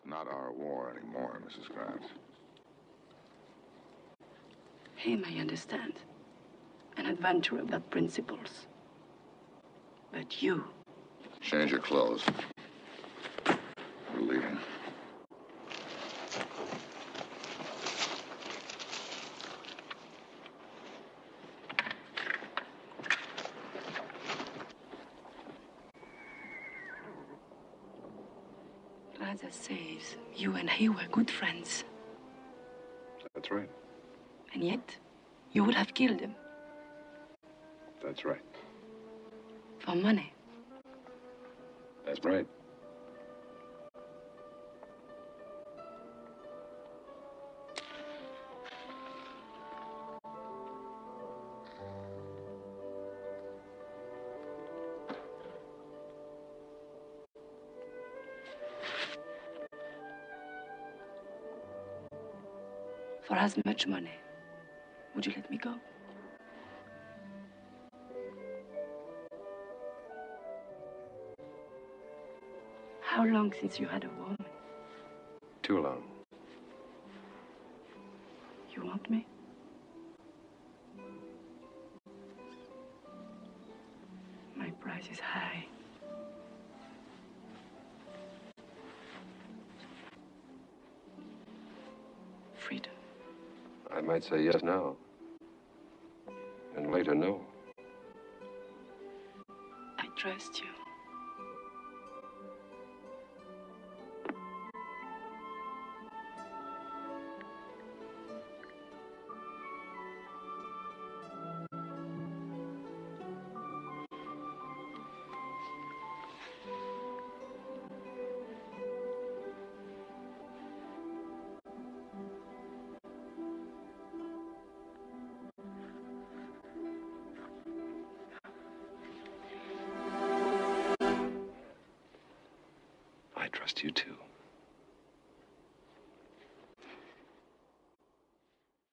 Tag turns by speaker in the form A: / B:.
A: not our war anymore, Mrs. Krantz.
B: Him, I understand. An adventurer without principles. But you...
A: Change your clothes. We're leaving.
B: Raza says you and he were good friends.
A: That's right.
B: And yet, you would have killed him.
A: That's right.
B: For money.
A: That's right.
B: For as much money, would you let me go? How long since you had a woman?
C: Too long.
B: You want me? My price is high. Freedom.
C: I might say yes now. And later, no.
B: I trust you.
C: I trust you too.